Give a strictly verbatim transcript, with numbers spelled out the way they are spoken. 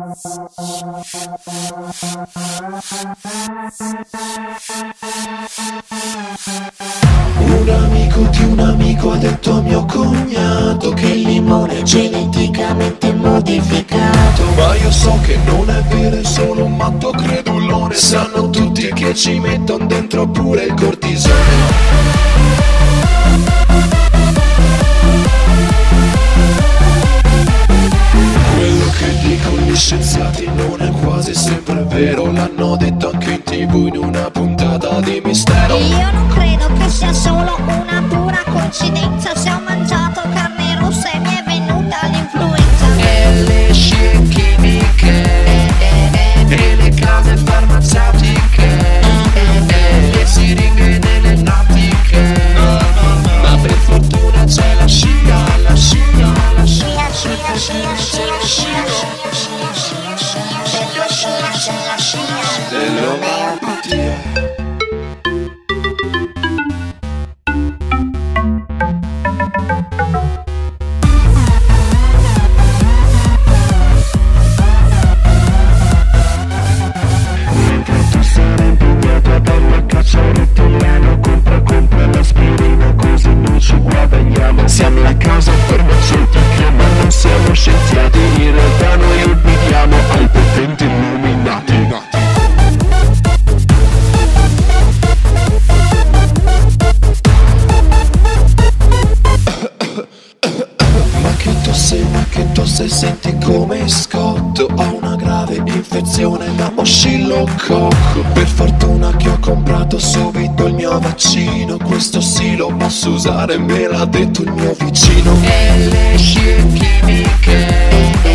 Un amico di un amico ha detto a mio cognato che il limone è geneticamente modificato. Ma io so che non è vero, è solo un matto credulone. Sanno tutti che ci mettono dentro pure il cortisone. Quello che dicono gli scienziati non è quasi sempre vero. L'hanno detto anche in tv in una puntata di Mistero. Io non credo che sia solo una pura coincidenza. Se ho mangiato carne rossa e mi è venuta l'influenza. E le scie chimiche e le case farmaceutiche e le siringhe nelle natiche. Ma per fortuna c'è la scia, la scia, la scia, scia, scia, scia, scia dell'omeopatia. Siamo la casa farmaceutica ma non siamo scienziati. In realtà noi obbediamo ai potenti illuminati. Ma che tosse, ma che tosse, senti come scotto. Ho una grave infezione da oscillococco. Per fortuna che ho comprato subito il mio vaccino. Questo sì lo posso usare, me l'ha detto il mio vicino. E le scie chimiche